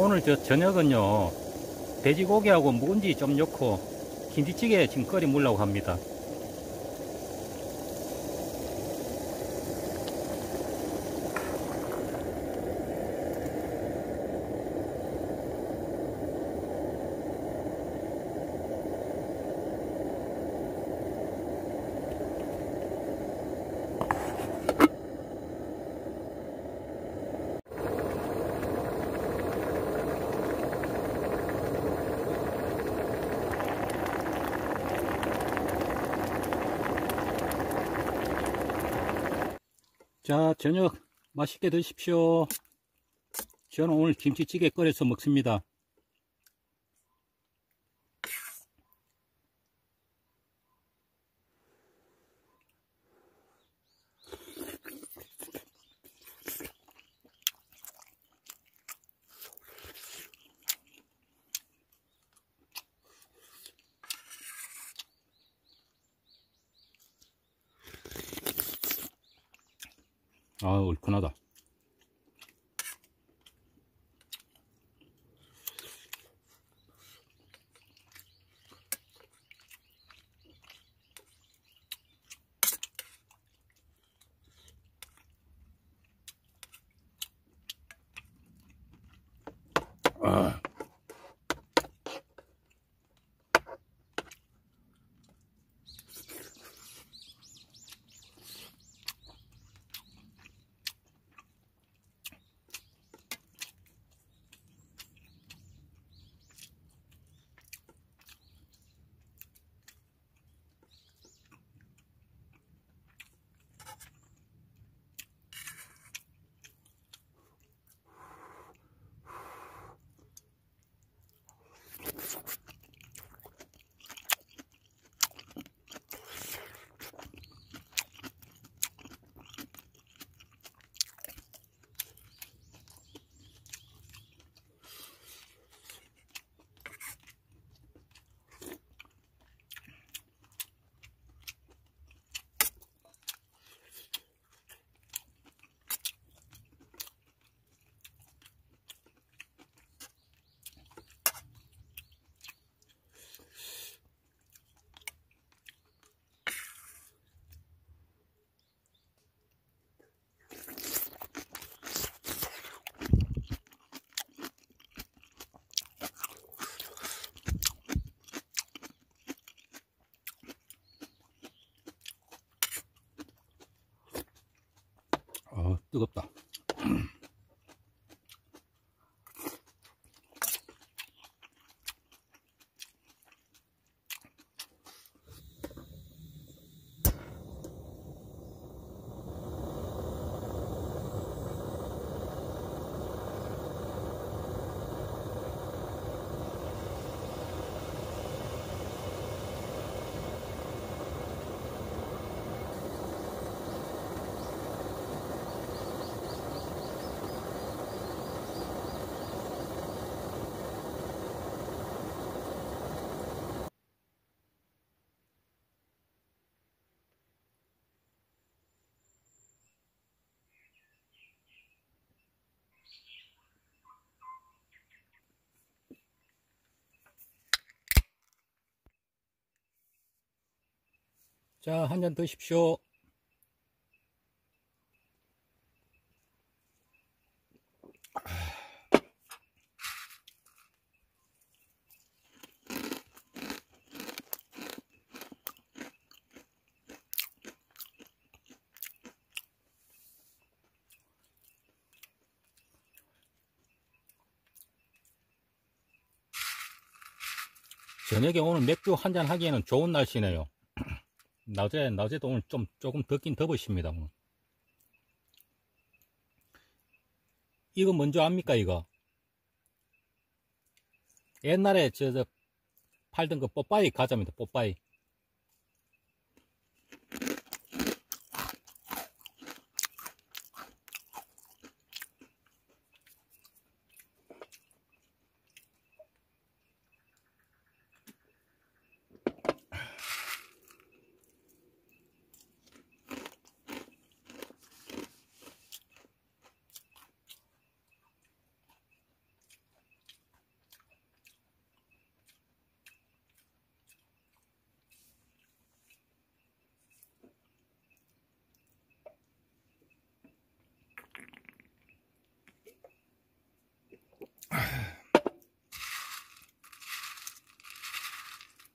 오늘 저 저녁은요, 돼지고기하고 묵은지 좀 넣고 김치찌개 지금 끓여 먹으려고 합니다. 자, 저녁 맛있게 드십시오. 저는 오늘 김치찌개 끓여서 먹습니다. 아, 얼큰하다. 아. 뜨겁다. 자, 한 잔 드십시오. 저녁에 오늘 맥주 한 잔 하기에는 좋은 날씨네요. 낮에도 오늘 조금 덥긴 덥으십니다. 이거 뭔지 압니까, 이거? 옛날에 저 팔던 그 뽀빠이 과자입니다, 뽀빠이.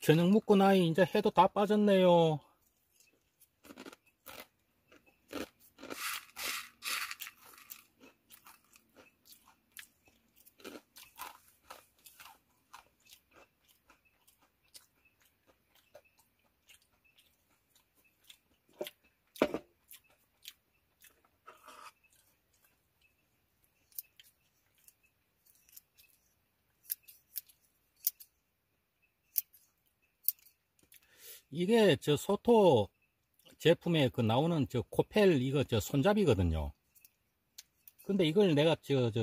저녁 먹고 나이 이제 해도 다 빠졌네요. 이게 저 소토 제품에 그 나오는 저 코펠 이거 저 손잡이거든요. 근데 이걸 내가 저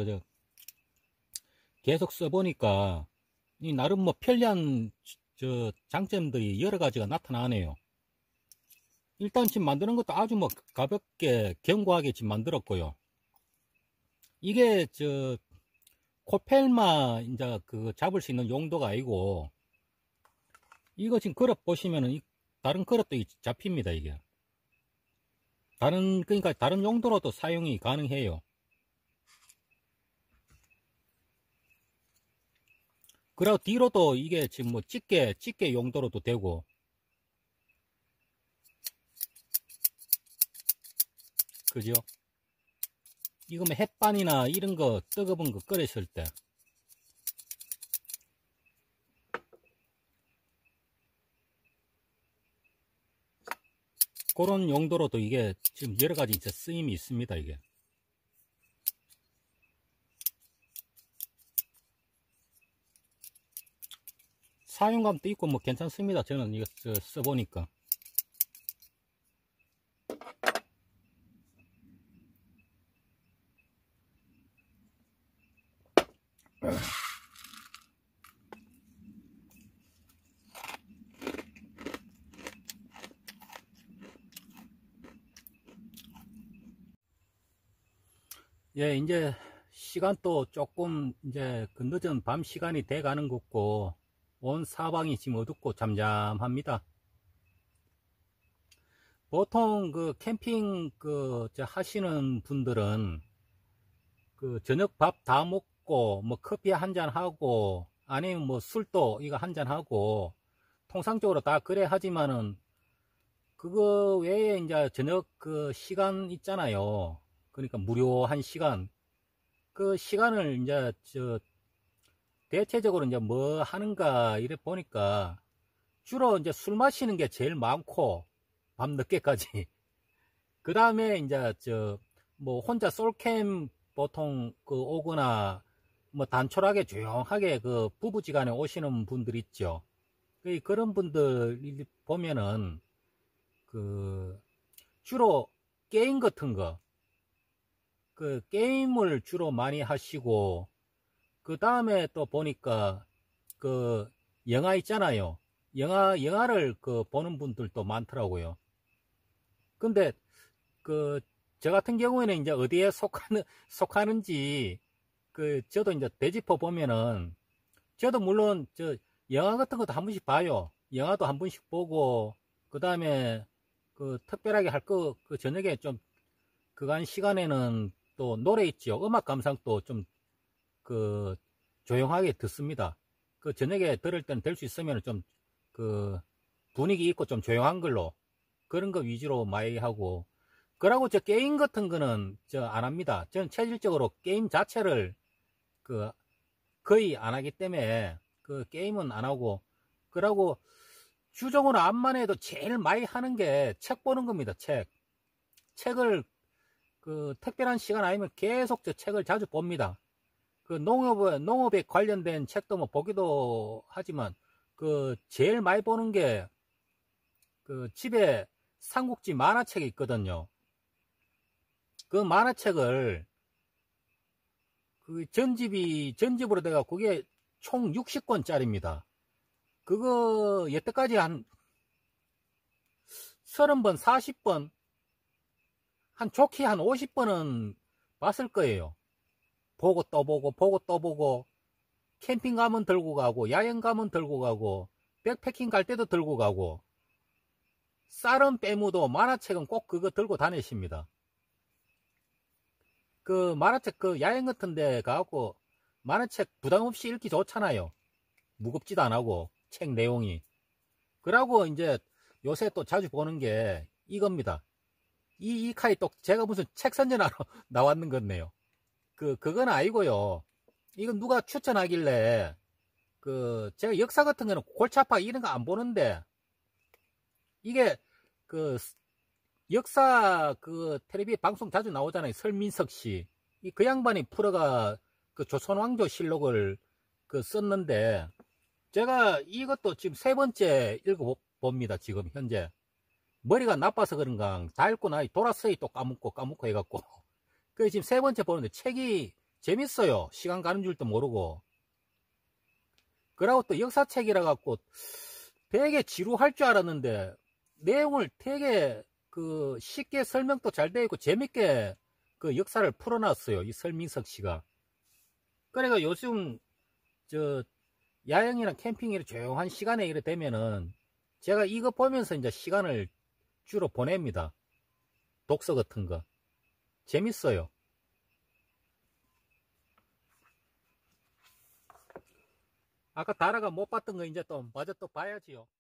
계속 써보니까 이 나름 뭐 편리한 저 장점들이 여러 가지가 나타나네요. 일단 지금 만드는 것도 아주 뭐 가볍게 견고하게 지금 만들었고요. 이게 저 코펠만 이제 그 잡을 수 있는 용도가 아니고, 이거 지금 그릇 보시면은 다른 그릇도 잡힙니다. 이게 그러니까 다른 용도로도 사용이 가능해요. 그리고 뒤로도 이게 지금 뭐 집게 용도로도 되고, 그죠? 이거 뭐 햇반이나 이런 거 뜨거운 거 끓였을 때 그런 용도로도 이게 지금 여러 가지 이제 쓰임이 있습니다. 이게 사용감도 있고 뭐 괜찮습니다. 저는 이거 써보니까. 예, 이제 시간도 조금 이제 그 늦은 밤 시간이 돼 가는 것 같고, 온 사방이 지금 어둡고 잠잠합니다. 보통 그 캠핑 하시는 분들은 그 저녁 밥 다 먹고 뭐 커피 한 잔 하고 아니면 뭐 술도 이거 한 잔 하고 통상적으로 다 그래 하지만은, 그거 외에 이제 저녁 그 시간 있잖아요. 그러니까 무료한 시간, 그 시간을 이제 대체적으로 이제 뭐 하는가 이래 보니까 주로 이제 술 마시는 게 제일 많고, 밤 늦게까지. 그 다음에 이제 뭐 혼자 솔캠 보통 그 오거나 뭐 단촐하게 조용하게 그 부부지간에 오시는 분들 있죠. 그런 분들 보면은 그 주로 게임 같은 거, 그 게임을 주로 많이 하시고, 그 다음에 또 보니까 그 영화 있잖아요. 영화를 그 보는 분들도 많더라고요. 근데 그 저 같은 경우에는 이제 어디에 속하는지 저도 이제 되짚어 보면은, 저도 물론 영화 같은 것도 한 번씩 봐요. 영화도 한 번씩 보고, 그 다음에 그 특별하게 할 그 저녁에 좀 그간 시간에는 또 노래 있죠. 음악 감상도 좀 그 조용하게 듣습니다. 그 저녁에 들을 때는 될 수 있으면 좀 그 분위기 있고 좀 조용한 걸로, 그런 거 위주로 많이 하고, 그러고 저 게임 같은 거는 안 합니다. 저는 체질적으로 게임 자체를 그 거의 안 하기 때문에 그 게임은 안 하고, 그러고 주종으로 암만 해도 제일 많이 하는 게 책 보는 겁니다. 책을 그 특별한 시간 아니면 계속 저 책을 자주 봅니다. 그 농업에 관련된 책도 뭐 보기도 하지만, 그 제일 많이 보는 게 그 집에 삼국지 만화책이 있거든요. 그 만화책을 그 전집으로 돼가 그게 총 60권짜리입니다. 그거 여태까지 한 30번, 40번, 한 좋게 한 50번은 봤을 거예요. 보고 또 보고, 보고 또 보고, 캠핑 가면 들고 가고, 야영 가면 들고 가고, 백패킹 갈 때도 들고 가고, 쌀은 빼무도 만화책은 꼭 그거 들고 다니십니다. 그 만화책 그 야영 같은 데 가고 만화책 부담 없이 읽기 좋잖아요. 무겁지도 안 하고, 책 내용이. 그러고 이제 요새 또 자주 보는 게 이겁니다. 이 칼이 또 제가 무슨 책 선전하러 나왔는 건데요. 그건 아니고요. 이건 누가 추천하길래, 제가 역사 같은 거는 골치 아파 이런 거 안 보는데, 이게, 역사 텔레비 방송 자주 나오잖아요. 설민석 씨. 그 양반이 풀어가 조선왕조 실록을 썼는데, 제가 이것도 지금 세 번째 읽어봅니다. 지금 현재. 머리가 나빠서 그런가 다 읽고 나니 돌아서이 또 까먹고 해갖고. 그래서 지금 세 번째 보는데 책이 재밌어요. 시간 가는 줄도 모르고. 그러고 또 역사책이라 갖고 되게 지루할 줄 알았는데 내용을 되게 쉽게 설명도 잘 되어 있고 재밌게 역사를 풀어놨어요. 이 설민석 씨가. 그러니까 요즘 야영이나 캠핑이나 조용한 시간에 이래 되면은 제가 이거 보면서 이제 시간을 주로 보냅니다. 독서 같은 거. 재밌어요. 아까 다라가 못 봤던 거 이제 또 마저 또 봐야지요.